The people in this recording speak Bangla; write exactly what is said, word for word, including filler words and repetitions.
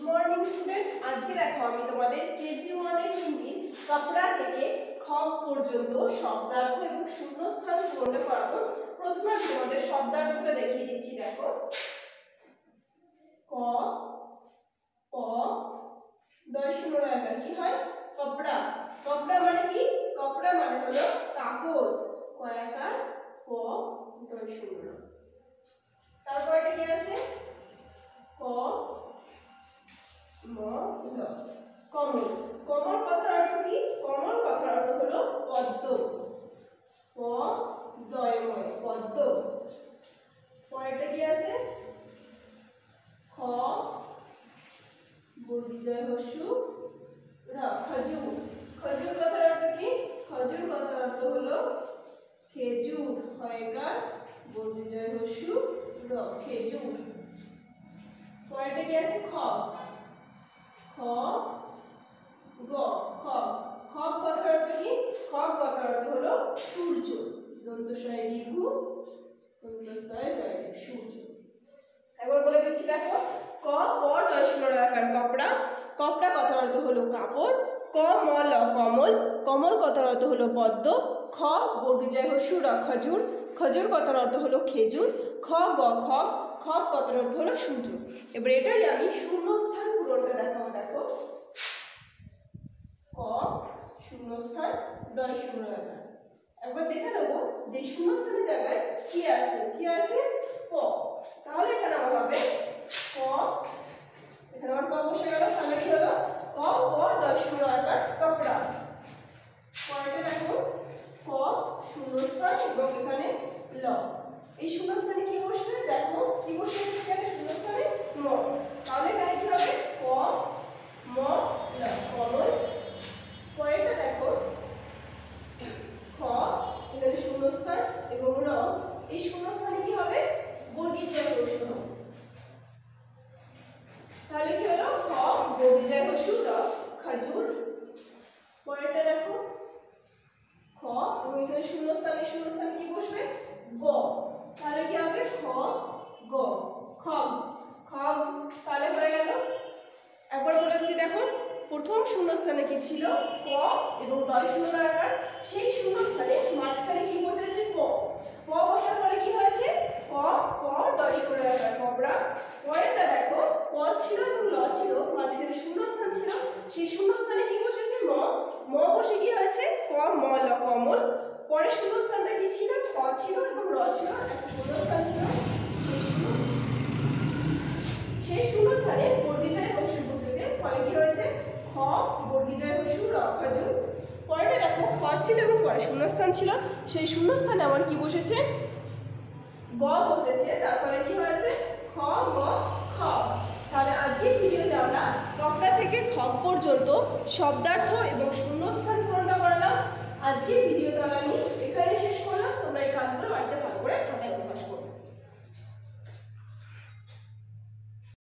মর্নিং স্টুডেন্ট, আজকে দেখো আমি তোমাদের কেজি ওয়ান এর হিন্দি কাপড়া থেকে খ পর্যন্ত শব্দার্থ এবং শূন্যস্থান পূরণ করাবো। প্রথমে আমি তোমাদের শব্দার্থটা দেখিয়ে দিচ্ছি। দেখো, ক প দয় শূন্য আকার কি হয়? কপড়া। কপড়া মানে কি? কপড়া মানে হলো কাপড়। কয়াকার প দয় শূন্য। তারপর এটা কি আছে? ক ম ল। কমল। কমল কথার অর্থ কি? কমল কথার অর্থ হলো পদ্ম। প দয়ময় পদ্ম। পরেরটা কি আছে? খ বর্গীজয় হস্যু র। খজুর। খজুর কথার অর্থ কি? খজুর কথার অর্থ হলো খেজুর। হয়কার বর্গীজয় হস্যু র, খেজুর। পরেরটা কি আছে? খ খ গ। খগ। খগ কথার অর্থ কি? খগ কথার অর্থ হলো সূর্য। দন্তস্বয় দীর্ঘ দন্তস্বয় জয়, সূর্য। একবার বলে দিচ্ছি। দেখো, ক প ডয় শূন্য আকার কপড়া। কপড়া কথার অর্থ হলো কাপড়। ক ম ল কমল। কমল কথার অর্থ হলো পদ্ম। খ বর্গীজয় হস্যু র খজুর। খজুর কথার অর্থ হলো খেজুর। খ গ খগ। খগ কথার অর্থ হলো সূর্য। এবার এটারই আমি শূন্যস্থান পূরণটা দেখাবো। দেখো, ক শূন্যস্থান ডয় শূন্য আকার। একবার দেখে নেবো যে শূন্যস্থানের জায়গায় কি আছে। কি আছে? প। তাহলে এখানে আমার হবে ক, এখানে আমার ক বসে গেল। তাহলে কি হলো? ক প ডয় শূন্য আকার কপড়া। পরেরটা দেখো, ক শূন্যস্থান এবং এখানে ল। এই শূন্যস্থানে কি বসবে? দেখো কি বসবে এখানে শূন্যস্থানে? ম। তাহলে এখানে কি হবে? ক ম ল, কমল। পরেরটা দেখো, খ এখানে শূন্যস্থান এবং র। এই শূন্যস্থানে কি হবে? বর্গীজয় হস্যু। তাহলে কি হলো? খ বর্গীজয় হস্যু র, খজুর। পরেরটা দেখো, খ এবং এখানে শূন্যস্থানে শূন্যস্থানে কি বসবে? গ। তাহলে কি হবে? খ গ, খগ। খগ। তাহলে হয়ে গেল। একবার বলেছি। দেখো, প্রথম শূন্যস্থানে কি ছিল? ক এবং ডয় শূন্য আকার। সেই শূন্যস্থানে মাঝখানে কি বসেছে? প। প বসার পরে কি হয়েছে? ক প ডয় শূন্য আকার কপড়া। পরেরটা দেখো, ক ছিল এবং ল ছিল, মাঝখানে শূন্যস্থান ছিল। সেই শূন্যস্থানে কি বসেছে? ম। ম বসে কি হয়েছে? ক ম ল কমল। পরের শূন্যস্থানটা কি ছিল? ক ছিল এবং র ছিল, একটা শূন্যস্থান ছিল। সেই শূন্য সেই শূন্যস্থানে বর্গীজয় হস্যু বসেছে। ফলে কি হয়েছে? খ বর্গীজয় হস্যু র, খজুর। পরেরটা দেখো, খ ছিল এবং পরে শূন্যস্থান ছিল। সেই শূন্যস্থানে আমার কি বসেছে? গ বসেছে। তার ফলে কি হয়েছে? খ গ খ। তাহলে আজকের ভিডিওতে আমরা কপড়া থেকে খগ পর্যন্ত শব্দার্থ এবং শূন্যস্থান